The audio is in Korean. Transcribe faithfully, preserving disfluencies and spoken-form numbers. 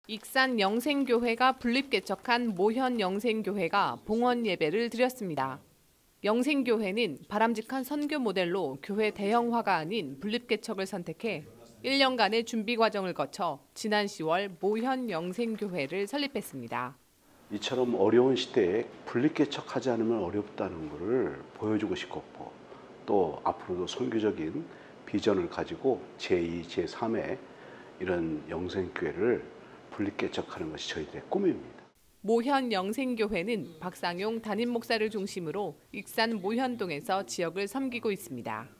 익산 영생교회가 분립개척한 모현 영생교회가 봉헌 예배를 드렸습니다. 영생교회는 바람직한 선교 모델로 교회 대형화가 아닌 분립개척을 선택해 일 년간의 준비 과정을 거쳐 지난 시월 모현 영생교회를 설립했습니다. 이처럼 어려운 시대에 분립개척하지 않으면 어렵다는 것을 보여주고 싶었고 또 앞으로도 선교적인 비전을 가지고 제이, 제삼의 이런 영생교회를 분립개척하는 것이 저희들의 꿈입니다. 모현 영생교회는 박상용 담임 목사를 중심으로 익산 모현동에서 지역을 섬기고 있습니다.